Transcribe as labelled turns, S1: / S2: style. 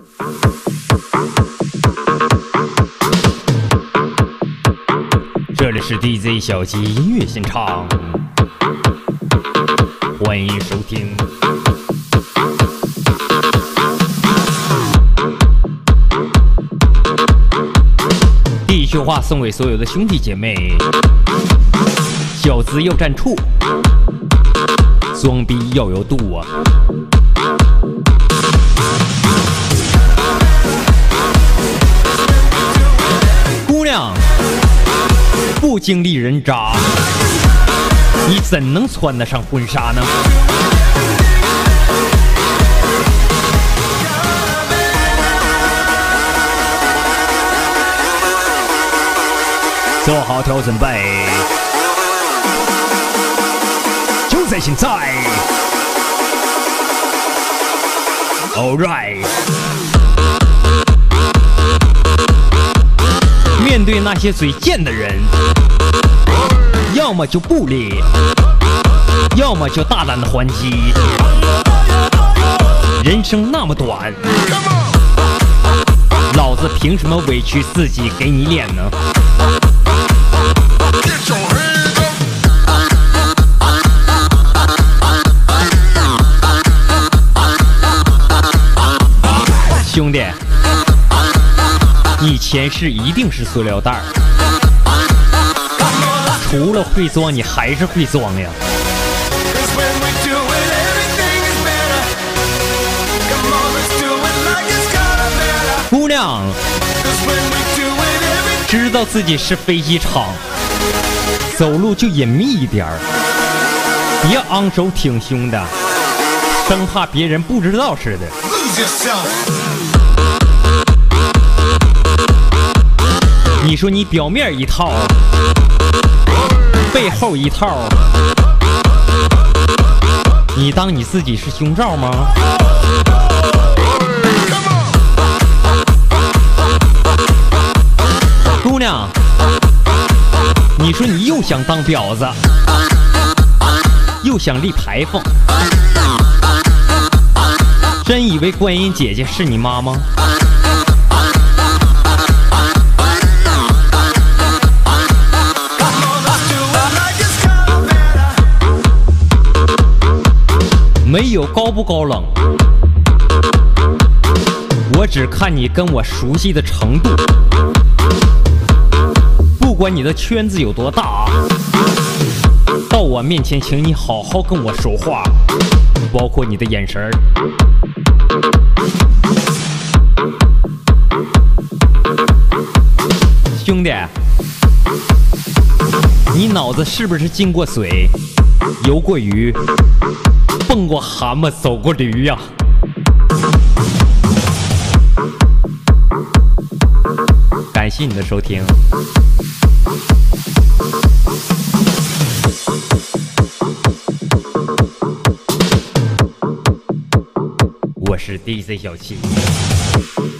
S1: 这里是 DJ 小鸡音乐现场，欢迎收听。第一句话送给所有的兄弟姐妹：小资要站处，装逼要有度啊！姑娘，不经历人渣，你怎能穿得上婚纱呢？做好调准备，就在现在 ！All right。面对那些嘴贱的人，要么就不理，要么就大胆的还击。人生那么短，老子凭什么委屈自己给你脸呢？兄弟，你前世一定是塑料袋儿，除了会装，你还是会装呀。姑娘，知道自己是飞机场，走路就隐秘一点儿，别昂首挺胸的，生怕别人不知道似的。你说你表面一套，背后一套，你当你自己是胸罩吗？姑娘，你说你又想当婊子，又想立牌坊，真以为观音姐姐是你妈吗？没有高不高冷，我只看你跟我熟悉的程度。不管你的圈子有多大，到我面前请你好好跟我说话，包括你的眼神儿。兄弟，你脑子是不是进过水，游过鱼，蹦过蛤蟆，走过驴呀？感谢你的收听。我是 DJ 小七。